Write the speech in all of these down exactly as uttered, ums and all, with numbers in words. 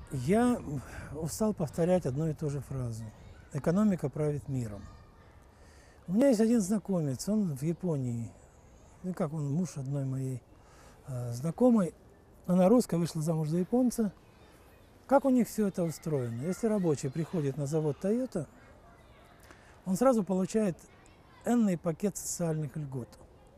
Я устал повторять одну и ту же фразу. Экономика правит миром. У меня есть один знакомец, он в Японии. Ну, как он, муж одной моей э, знакомой. Она русская, вышла замуж за японца. Как у них все это устроено? Если рабочий приходит на завод Toyota, он сразу получает энный пакет социальных льгот.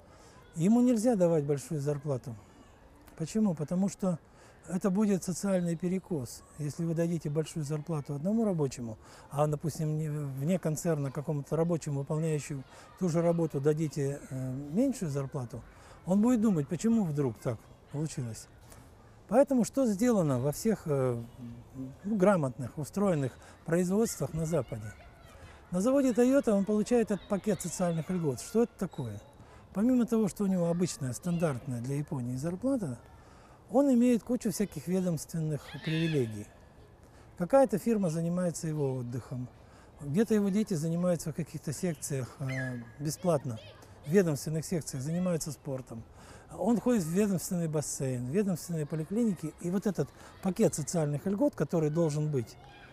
Ему нельзя давать большую зарплату. Почему? Потому что это будет социальный перекос. Если вы дадите большую зарплату одному рабочему, а, допустим, вне концерна какому-то рабочему, выполняющему ту же работу, дадите э, меньшую зарплату, он будет думать, почему вдруг так получилось. Поэтому что сделано во всех э, ну, грамотных, устроенных производствах на Западе? На заводе Toyota он получает этот пакет социальных льгот. Что это такое? Помимо того, что у него обычная, стандартная для Японии зарплата, он имеет кучу всяких ведомственных привилегий. Какая-то фирма занимается его отдыхом, где-то его дети занимаются в каких-то секциях э, бесплатно, в ведомственных секциях занимаются спортом. Он ходит в ведомственный бассейн, в ведомственные поликлиники, и вот этот пакет социальных льгот, который должен быть,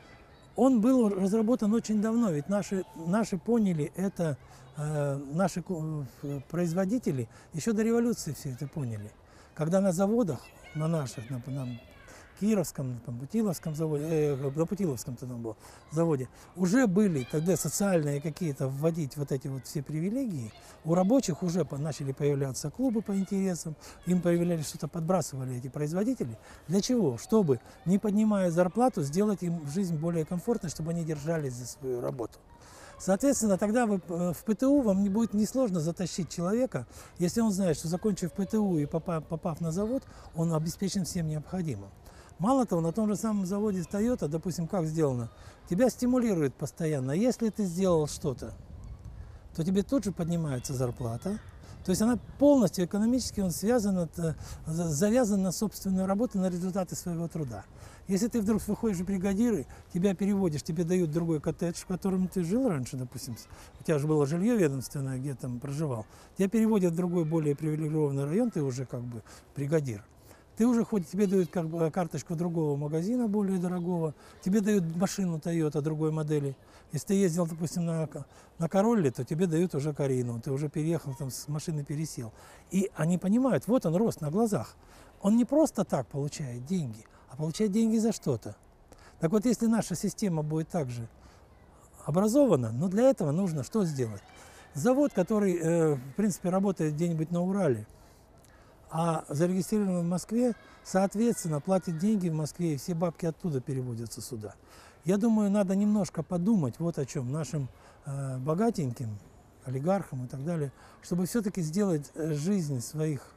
он был разработан очень давно, ведь наши, наши поняли это, э, наши производители еще до революции все это поняли. Когда на заводах, на наших, на, на Кировском, на Путиловском заводе, э, на Путиловском там был, заводе, уже были тогда социальные какие-то вводить вот эти вот все привилегии, у рабочих уже по, начали появляться клубы по интересам, им появлялись что-то, подбрасывали эти производители. Для чего? Чтобы, не поднимая зарплату, сделать им жизнь более комфортной, чтобы они держались за свою работу. Соответственно, тогда вы, в ПТУ вам не будет несложно затащить человека, если он знает, что, закончив ПТУ и попав, попав на завод, он обеспечен всем необходимым. Мало того, на том же самом заводе Toyota, допустим, как сделано, тебя стимулирует постоянно. Если ты сделал что-то, то тебе тут же поднимается зарплата. То есть она полностью экономически он связан, завязан на собственную работу, на результаты своего труда. Если ты вдруг выходишь в бригадиры, тебя переводишь, тебе дают другой коттедж, в котором ты жил раньше, допустим, у тебя же было жилье ведомственное, где там проживал, тебя переводят в другой, более привилегированный район, ты уже как бы бригадир. Ты уже ходишь, тебе дают как бы карточку другого магазина, более дорогого, тебе дают машину Toyota другой модели. Если ты ездил, допустим, на, на Королле, то тебе дают уже Карину, ты уже переехал, там, с машины пересел. И они понимают, вот он рост на глазах. Он не просто так получает деньги, а получает деньги за что-то. Так вот, если наша система будет также образована, но для этого нужно что сделать? Завод, который, э, в принципе, работает где-нибудь на Урале, а зарегистрирован в Москве, соответственно, платит деньги в Москве, и все бабки оттуда переводятся сюда. Я думаю, надо немножко подумать вот о чем нашим э, богатеньким, олигархам и так далее, чтобы все-таки сделать жизнь своих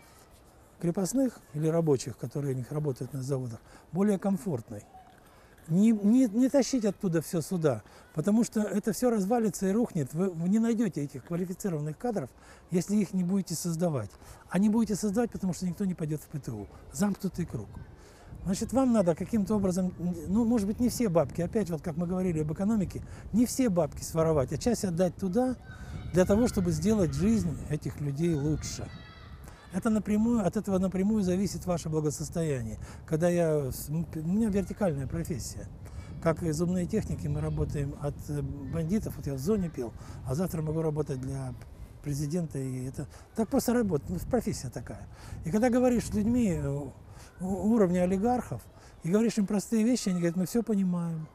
крепостных или рабочих, которые у них работают на заводах, более комфортной. Не, не, не тащить оттуда все сюда, потому что это все развалится и рухнет. Вы, вы не найдете этих квалифицированных кадров, если их не будете создавать. А не будете создавать, потому что никто не пойдет в ПТУ. Замкнутый круг. Значит, вам надо каким-то образом, ну, может быть, не все бабки, опять вот как мы говорили об экономике, не все бабки своровать, а часть отдать туда, для того, чтобы сделать жизнь этих людей лучше. Это напрямую, от этого напрямую зависит ваше благосостояние. Когда я, у меня вертикальная профессия. Как и зубные техники, мы работаем от бандитов. Вот я в зоне пил, а завтра могу работать для президента. И это так просто работает, ну, профессия такая. И когда говоришь с людьми уровня олигархов, и говоришь им простые вещи, они говорят, мы все понимаем.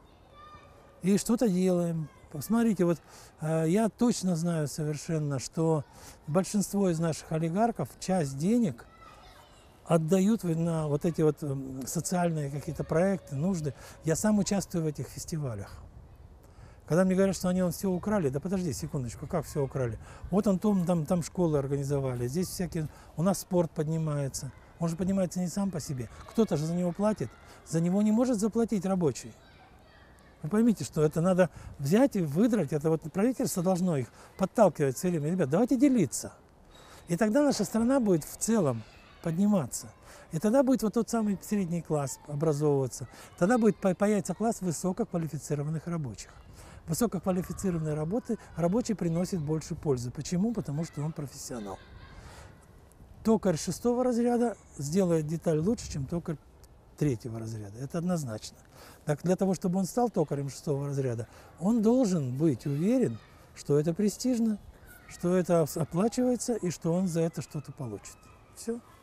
И что-то делаем. Посмотрите, вот э, я точно знаю совершенно, что большинство из наших олигархов часть денег отдают на вот эти вот социальные какие-то проекты, нужды. Я сам участвую в этих фестивалях. Когда мне говорят, что они он все украли, да подожди секундочку, как все украли? Вот он там, там, там школы организовали, здесь всякие, у нас спорт поднимается. Он же поднимается не сам по себе. Кто-то же за него платит, за него не может заплатить рабочий. Вы поймите, что это надо взять и выдрать, это вот правительство должно их подталкивать все время. Ребят, давайте делиться. И тогда наша страна будет в целом подниматься. И тогда будет вот тот самый средний класс образовываться. Тогда будет появиться класс высококвалифицированных рабочих. Высококвалифицированные работы рабочий приносит больше пользы. Почему? Потому что он профессионал. Токарь шестого разряда сделает деталь лучше, чем токарь третьего разряда, это однозначно. Так для того, чтобы он стал токарем шестого разряда, он должен быть уверен, что это престижно, что это оплачивается и что он за это что-то получит. Все.